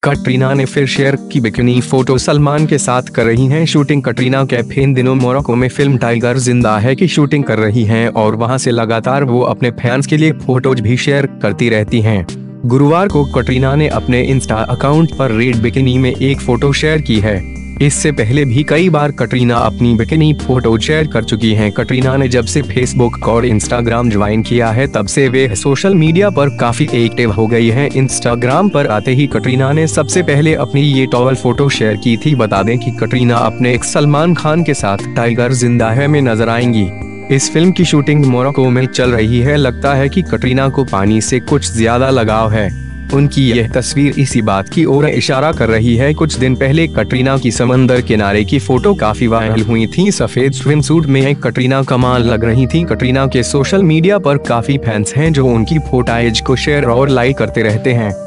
कटरीना ने फिर शेयर की बिकिनी फोटो। सलमान के साथ कर रही हैं शूटिंग कटरीना कैफ। इन दिनों मोरक्को में फिल्म टाइगर जिंदा है की शूटिंग कर रही हैं और वहां से लगातार वो अपने फैंस के लिए फोटोज भी शेयर करती रहती हैं। गुरुवार को कटरीना ने अपने इंस्टा अकाउंट पर रेड बिकिनी में एक फोटो शेयर की है। इससे पहले भी कई बार कटरीना अपनी बिकिनी फोटो शेयर कर चुकी हैं। कटरीना ने जब से फेसबुक और इंस्टाग्राम ज्वाइन किया है तब से वे सोशल मीडिया पर काफी एक्टिव हो गई हैं। इंस्टाग्राम पर आते ही कटरीना ने सबसे पहले अपनी ये टॉवल फोटो शेयर की थी। बता दें कि कटरीना अपने एक्स सलमान खान के साथ टाइगर जिंदा है में नजर आएंगी। इस फिल्म की शूटिंग मोरक्को में चल रही है। लगता है कि कटरीना को पानी से कुछ ज्यादा लगाव है। उनकी यह तस्वीर इसी बात की ओर इशारा कर रही है। कुछ दिन पहले कटरीना की समंदर किनारे की फोटो काफी वायरल हुई थी। सफेद स्विमसूट में कटरीना कमाल लग रही थी। कटरीना के सोशल मीडिया पर काफी फैंस हैं जो उनकी फोटोज को शेयर और लाइक करते रहते हैं।